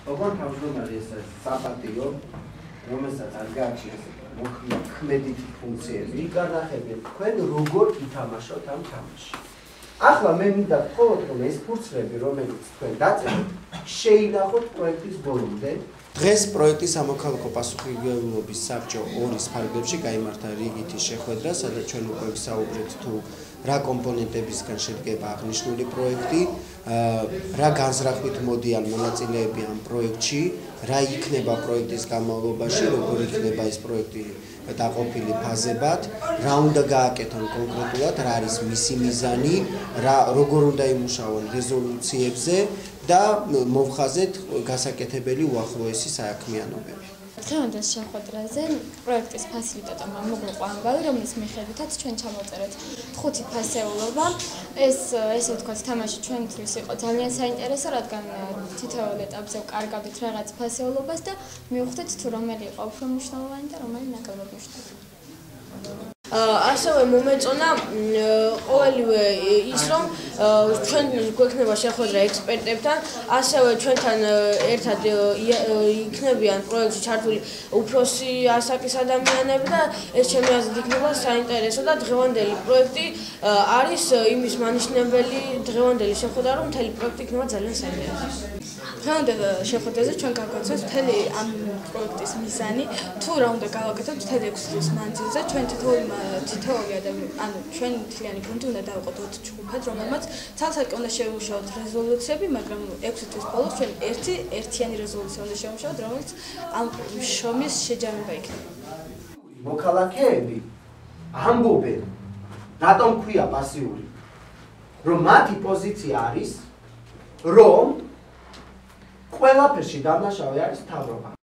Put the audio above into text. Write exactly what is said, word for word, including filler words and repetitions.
ოღონდ თავმჯდომარე ეს საპატიო, რომელსაც არ გააჩნიათ მოქმედი ფუნქციები, განახებენ თქვენ როგორ ითამაშოთ ამ თამაშს. ახლა მე მინდა ვთქვათ, რომ ეს ფურცლები, რომელიც თქვენ დაწერთ, შეინახოთ პროექტის ბოლომდე. დღეს პროექტის სამოქალაქო პასუხისმგებლობის საბჭო ორის ფარგლებში გაიმართა რიგითი შეხვედრა, სადაც ჩვენ უკვე ვისაუბრეთ თუ რა კომპონენტებისგან შედგება აღნიშნული პროექტი, რა განზრახვით მოდიან მონაწილეები ამ პროექტში, რა იქნება პროექტის განმავლობაში, როგორ იქნება ეს პროექტი დაყოფილი ფაზებად, რა უნდა გააკეთონ კონკრეტულად, რა არის მისი მიზანი, რა როგორ უნდა იმუშაონ რეზოლუციებზე და მოვხაზეთ გასაკეთებელი უახლოესი საქმიანობები. დღევანდელ შეხვედრაზე პროექტის ფასილიტატორმა მოგვიყვა ამბავი, რომლის მიხედვითაც ჩვენ ჩამოვწერეთ ხუთი ფასეულობა. ეს ესე ვთქვათ, თამაში ჩვენთვის იყო ძალიან საინტერესო, რადგან თითოეულ ეტაპზე ვკარგავდით რაღაც ფასეულობას და მივხვდით თუ რომელი იყო უფრო მნიშვნელოვანი და რომელი ნაკლებად მნიშვნელოვანი. ასევე მომეწონა ყოველივე ის, რომ ჩვენ გვექნება შეხვედრა ექსპერტებთან, ასევე ჩვენთან ერთად იქნებიან პროექტში ჩართული უფროსი ასაკის ადამიანები და ეს ჩემი აზრით იქნება საინტერესო და დღევანდელი პროექტი არის იმის მანიშნებელი დღევანდელი შეხვედრა, რომ მთელი პროექტი იქნება ძალიან საინტერესო. დღევანდელ შეხვედრაზე ჩვენ გავგვაცნოთ მთელი ამ პროექტის მიზანი, თუ რა უნდა გავაკეთოთ მთელი ექვსი წლის მანძილზე, ჩვენ თითოეული თითოეული ადამიანი, ანუ ჩვენ მთლიანი გუნდი უნდა დავიყოთ ოთხ ჯგუფად, რომელმაც ცალ-ცალკე უნდა შევიმუშაოთ რეზოლუციები, მაგრამ ექვსი თვის ბოლოს ჩვენ ერთი ერთიანი რეზოლუცია უნდა შევიმუშაოთ, რომელიც ამ შრომის შეჯამება იქნება. მოქალაქეები ამბობენ, რატომ ქვია პასიური, რომ მათი პოზიცია არის, რომ ყველაფერში დამნაშავე არის მთავრობა.